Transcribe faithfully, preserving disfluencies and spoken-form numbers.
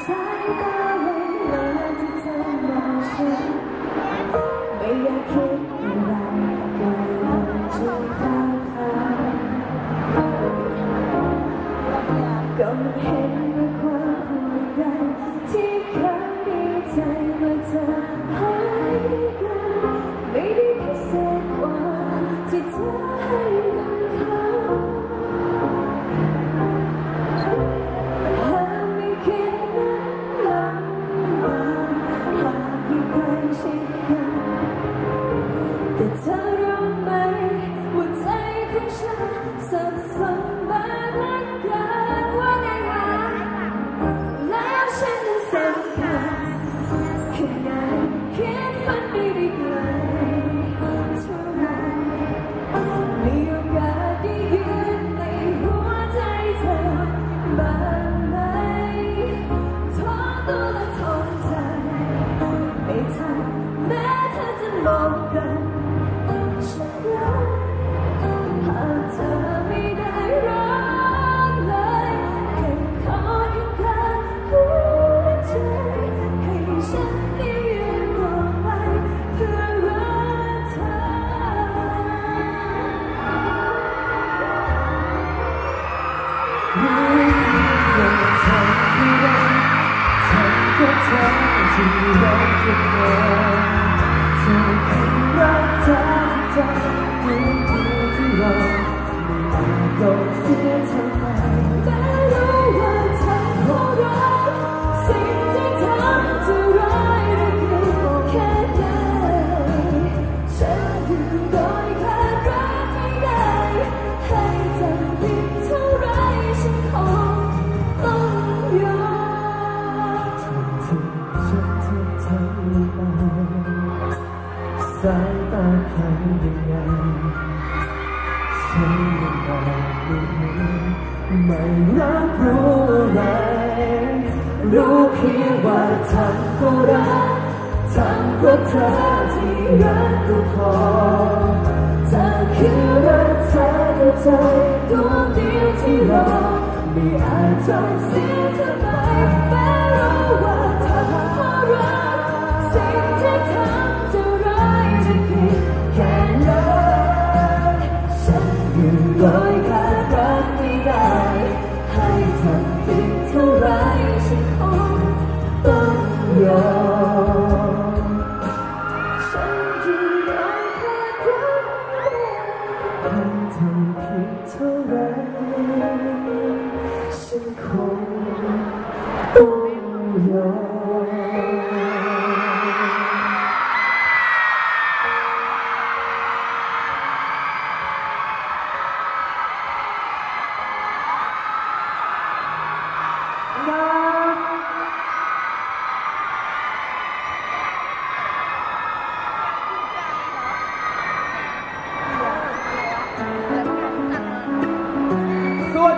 สายตาเวลาที่เธอมองฉันไม่อยากคิดอะไรเกินเลยจนข้ามผ่านก็ไม่เห็นว่าความห่วงใยที่เคยดีใจเมื่อเธอหายกันไม่ได้พิเศษกว่าที่เธอให้กับเขาหากไม่คิดนั้นลำบากหากไม่ใกล้ชิดกันแต่เธอรู้ไหมว่าใจของฉันสับสนมากเหลือเกินว่าไงหาแล้วฉันสำคัญแค่ไหนคิดฝันไม่ได้ไกลเท่าไรมีโอกาสได้ยืนในหัวใจเธอบ้างไหมท้อตัวและทนใจไม่ทันแม้เธอจะมองกันฉันรักหากเธอไม่ได้รักเลยแค่ขอแค่ข้างหัวใจให้ฉันได้ยืนต่อไปเพื่อรักเธอรู้ว่าเธอคือรักฉันก็เธอที่รักทุกคนเธอคือรักเธอใจเหมือนเธอที่รอไม่อาจยอมเสียเธอไปแต่รู้ว่าเธอก็รักสิ่งที่ทำจะร้ายหรือผิดแค่ไหนฉันอยู่โดยขาดรักไม่ได้ให้เธอผิดเท่าไรฉันคงต้องยอมทั้งที่ฉันทำเธอไปสายตาใครยังไงฉันยังมองไม่เห็นไม่รับรู้อะไรรู้เพียงว่าทำก็รักทำเพื่อเธอที่รักก็พอเธอคือรักเธอด้วยใจดวงเดียวที่รอไม่อาจจองเสียเธอไปแต่รู้ว่าเธอก็รักสิ่งที่ทำจะร้ายจะผิดแค่ไหนฉันอยู่โดยขาดรักไม่ได้ให้ทำผิดเท่าไรฉันคงต้องยอมฉันอยู่โดยขาดรักไม่ได้ให้ทำผิดเท่าไรฉันคงต้องยอม